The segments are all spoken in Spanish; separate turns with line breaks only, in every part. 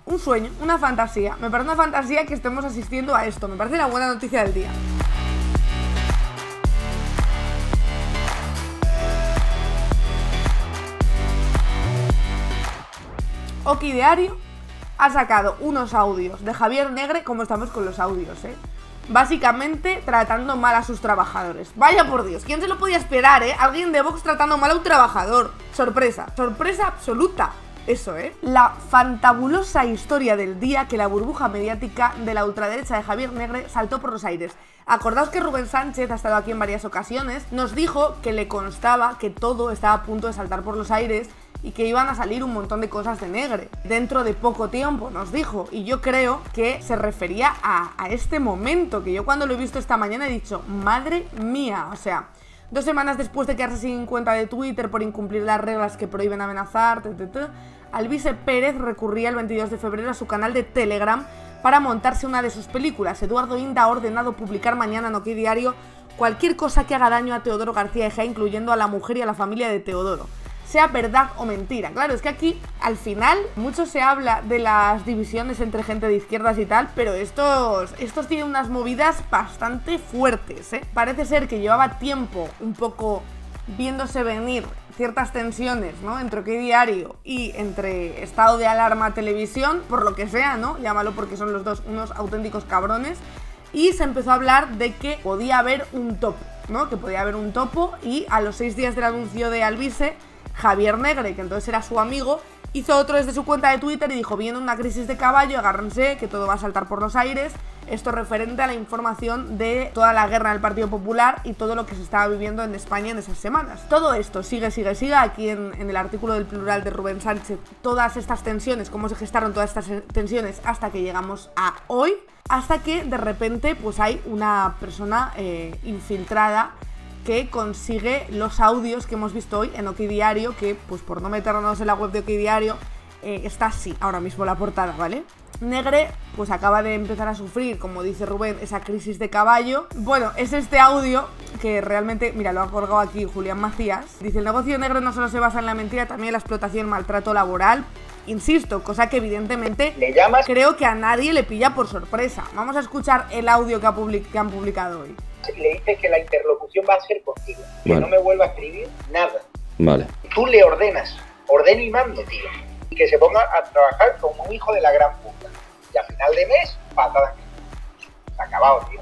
un sueño, una fantasía. Me parece una fantasía que estemos asistiendo a esto. Me parece la buena noticia del día. Okidiario ha sacado unos audios de Javier Negre, como estamos con los audios, básicamente tratando mal a sus trabajadores. Vaya por Dios, ¿quién se lo podía esperar, Alguien de Vox tratando mal a un trabajador. Sorpresa, sorpresa absoluta. Eso, La fantabulosa historia del día que la burbuja mediática de la ultraderecha de Javier Negre saltó por los aires. Acordaos que Rubén Sánchez ha estado aquí en varias ocasiones, nos dijo que le constaba que todo estaba a punto de saltar por los aires y que iban a salir un montón de cosas de Negre dentro de poco tiempo, nos dijo. Y yo creo que se refería a este momento, que yo cuando lo he visto esta mañana he dicho, madre mía, o sea, 2 semanas después de quedarse sin cuenta de Twitter por incumplir las reglas que prohíben amenazar, Alvise Pérez recurría el 22 de febrero a su canal de Telegram para montarse una de sus películas. Eduardo Inda ha ordenado publicar mañana en Okidiario cualquier cosa que haga daño a Teodoro García Egea, incluyendo a la mujer y a la familia de Teodoro, sea verdad o mentira. Claro, es que aquí, al final, mucho se habla de las divisiones entre gente de izquierdas y tal, pero estos tienen unas movidas bastante fuertes, Parece ser que llevaba tiempo un poco viéndose venir ciertas tensiones, ¿no?, entre Okidiario y entre Estado de Alarma Televisión, por lo que sea, ¿no?, llámalo, porque son los dos unos auténticos cabrones, y se empezó a hablar de que podía haber un topo, ¿no?, que podía haber un topo, y a los 6 días del anuncio de Alvise, Javier Negre, que entonces era su amigo, hizo otro desde su cuenta de Twitter y dijo, viene una crisis de caballo, agárrense, que todo va a saltar por los aires. Esto referente a la información de toda la guerra del Partido Popular y todo lo que se estaba viviendo en España en esas semanas. Todo esto sigue aquí en el artículo del Plural de Rubén Sánchez, todas estas tensiones, cómo se gestaron todas estas tensiones hasta que llegamos a hoy, hasta que de repente pues hay una persona infiltrada que consigue los audios que hemos visto hoy en Okidiario, que pues por no meternos en la web de Okidiario, está así ahora mismo la portada, ¿vale? Negre pues acaba de empezar a sufrir, como dice Rubén, esa crisis de caballo. Bueno, es este audio que realmente, mira, lo ha colgado aquí Julián Macías. Dice, el negocio de Negre no solo se basa en la mentira, también en la explotación y maltrato laboral. Insisto, cosa que evidentemente creo que a nadie le pilla por sorpresa. Vamos a escuchar el audio que han publicado hoy.
Le dices que la interlocución va a ser contigo, que no me vuelva a escribir nada.
Vale.
Tú le ordenas, ordeno y mando, tío. Y que se ponga a trabajar como un hijo de la gran puta. Y a final de mes, patada. Se ha acabado, tío.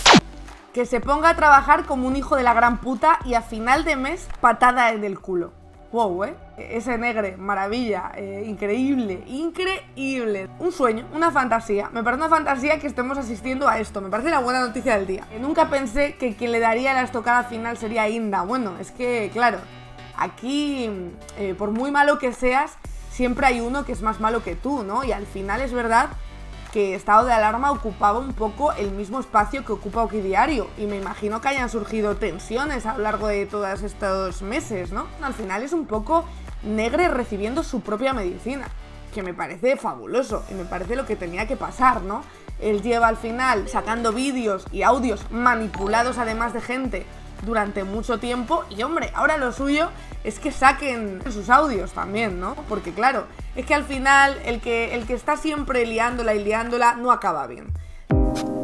Que se ponga a trabajar como un hijo de la gran puta y a final de mes, patada en el culo. Wow, ese Negre, maravilla, increíble, increíble. Un sueño, una fantasía. Me parece una fantasía que estemos asistiendo a esto. Me parece la buena noticia del día. Nunca pensé que quien le daría la estocada final sería Inda. Bueno, es que, claro, aquí, por muy malo que seas, siempre hay uno que es más malo que tú, ¿no? Y al final es verdad que Estado de Alarma ocupaba un poco el mismo espacio que ocupa Okidiario, y me imagino que hayan surgido tensiones a lo largo de todos estos meses, ¿no? Al final es un poco Negre recibiendo su propia medicina, que me parece fabuloso y me parece lo que tenía que pasar, ¿no? Él lleva al final sacando vídeos y audios manipulados además de gente durante mucho tiempo, y hombre, ahora lo suyo es que saquen sus audios también, ¿no? Porque claro, es que al final el que está siempre liándola y liándola no acaba bien.